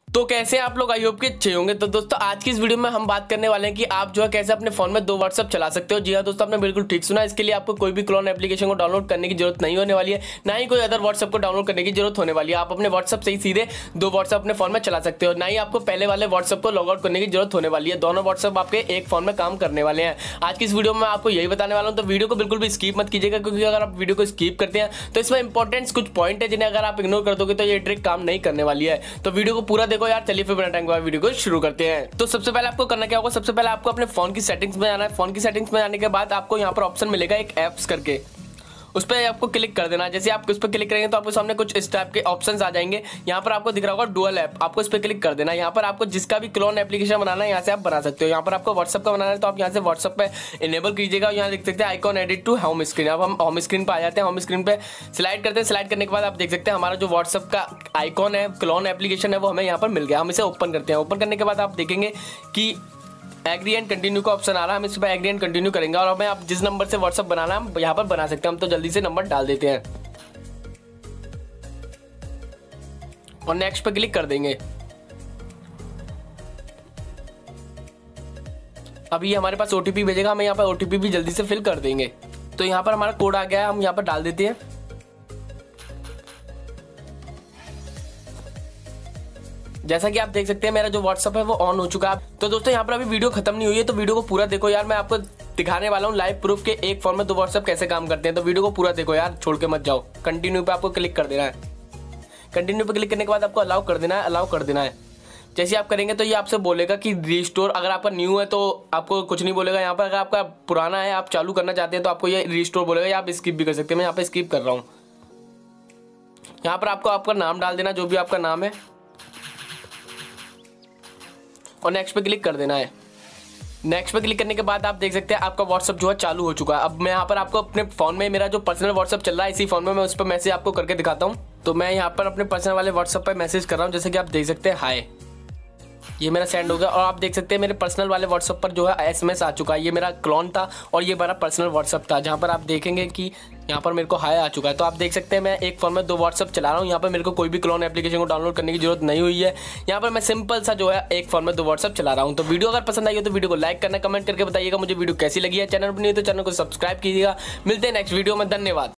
तो कैसे आप लोग, आई होप कि अच्छे होंगे। तो दोस्तों आज की इस वीडियो में हम बात करने वाले हैं कि आप जो है कैसे अपने फोन में 2 व्हाट्सएप चला सकते हो। जी हाँ दोस्तों, आपने बिल्कुल ठीक सुना। इसके लिए आपको कोई भी क्लोन एप्लीकेशन को डाउनलोड करने की जरूरत नहीं होने वाली है, ना ही कोई अदर व्हाट्सएप को डाउनलोड करने की जरूरत होने वाली है। आप अपने व्हाट्सएप से ही सीधे 2 व्हाट्सएप अपने फोन में चला सकते हो, ना ही आपको पहले वाले व्हाट्सएप को लॉग आउट करने की जरूरत होने वाली है। दोनों व्हाट्सएप आपके एक फोन में काम करने वाले हैं। आज की इस वीडियो में आपको यही बताने वाला हूँ, तो वीडियो को बिल्कुल भी स्किप मत कीजिएगा, क्योंकि अगर आप वीडियो को स्किप करते हैं तो इसमें इंपॉर्टेंट कुछ पॉइंट है जिन्हें अगर आप इग्नोर कर दोगे तो ये ट्रिक काम नहीं करने वाली है। तो वीडियो को पूरा देखो यार। चलिए फिर बिना टाइम के बाद वीडियो को शुरू करते हैं। तो सबसे पहले आपको करना क्या होगा, सबसे पहले आपको अपने फोन की सेटिंग्स में जाना है। फोन की सेटिंग्स में जाने के बाद आपको यहाँ पर ऑप्शन मिलेगा एक ऐप्स करके, उस पर आपको क्लिक कर देना है। जैसे आप उस पर क्लिक करेंगे तो आपके सामने कुछ इस टाइप के ऑप्शंस आ जाएंगे। यहाँ पर आपको दिख रहा होगा डुअल ऐप, आपको इस पर क्लिक कर देना है। यहाँ पर आपको जिसका भी क्लोन एप्लीकेशन बनाना है यहाँ से आप बना सकते हो। यहाँ पर आपको व्हाट्सएप का बनाना है तो आप यहाँ से व्हाट्सएप पे इनेबल कीजिएगा। यहाँ देख सकते हैं icon edit to home screen. अब हम होम स्क्रीन पर आ जाते हैं। होम स्क्रीन पे स्लाइड करते हैं। स्लाइड करने के बाद आप देख सकते हैं हमारा जो व्हाट्सएप का आइकॉन है, क्लोन एप्लीकेशन है, वो हमें यहाँ पर मिल गया। हम इसे ओपन करते हैं। ओपन करने के बाद आप देखेंगे कि एग्री एंड कंटिन्यू का ऑप्शन आ रहा है। हम इस पर एग्री एंड कंटिन्यू करेंगे और हमें आप जिस नंबर से व्हाट्सएप बनाना है हम यहाँ पर बना सकते हैं। हम तो जल्दी से नंबर डाल देते हैं और नेक्स्ट पे क्लिक कर देंगे। अभी हमारे पास ओटीपी भेजेगा, हमें यहाँ पर ओटीपी भी जल्दी से फिल कर देंगे। तो यहाँ पर हमारा कोड आ गया है, हम यहाँ पर डाल देते हैं। जैसा कि आप देख सकते हैं मेरा जो व्हाट्सएप है वो ऑन हो चुका है। तो दोस्तों यहाँ पर अभी वीडियो खत्म नहीं हुई है, तो वीडियो को पूरा देखो यार। मैं आपको दिखाने वाला हूँ लाइव प्रूफ के एक फोन में 2 व्हाट्सएप कैसे काम करते हैं। तो वीडियो को पूरा देखो यार, छोड़ के मत जाओ। कंटिन्यू पे आपको क्लिक कर देना है। कंटिन्यू पे क्लिक करने के बाद आपको अलाउ कर देना है। अलाउ कर देना है जैसे आप करेंगे तो ये आपसे बोलेगा कि रिस्टोर। अगर आपका न्यू है तो आपको कुछ नहीं बोलेगा यहाँ पर। अगर आपका पुराना है, आप चालू करना चाहते हैं तो आपको ये रिस्टोर बोलेगा, या आप स्किप भी कर सकते हैं। मैं यहाँ पे स्किप कर रहा हूँ। यहाँ पर आपको आपका नाम डाल देना, जो भी आपका नाम है, और नेक्स्ट पे क्लिक कर देना है। नेक्स्ट पे क्लिक करने के बाद आप देख सकते हैं आपका व्हाट्सएप जो है चालू हो चुका है। अब मैं यहाँ पर आपको अपने फोन में मेरा जो पर्सनल व्हाट्सएप चल रहा है इसी फोन में मैं उस पर मैसेज आपको करके दिखाता हूँ। तो मैं यहाँ पर अपने पर्सनल वाले व्हाट्सएप पर मैसेज कर रहा हूँ। जैसे कि आप देख सकते हैं हाय, ये मेरा सेंड हो गया। और आप देख सकते हैं मेरे पर्सनल वाले व्हाट्सएप पर जो है एसएमएस आ चुका है। ये मेरा क्लोन था और ये मेरा पर्सनल व्हाट्सएप था, जहाँ पर आप देखेंगे कि यहाँ पर मेरे को हाय आ चुका है। तो आप देख सकते हैं मैं एक फोन में 2 व्हाट्सएप चला रहा हूँ। यहाँ पर मेरे को कोई भी क्लोन एप्लीकेशन को डाउनलोड करने की जरूरत नहीं हुई है। यहाँ पर मैं सिंपल सा जो है एक फोन में 2 व्हाट्सएप चला रहा हूँ। तो वीडियो अगर पसंद आई हो तो वीडियो को लाइक करना, कमेंट करके बताइएगा मुझे वीडियो कैसी लगी है। चैनल पर नहीं तो चैनल को सब्सक्राइब कीजिएगा। मिलते हैं नेक्स्ट वीडियो में। धन्यवाद।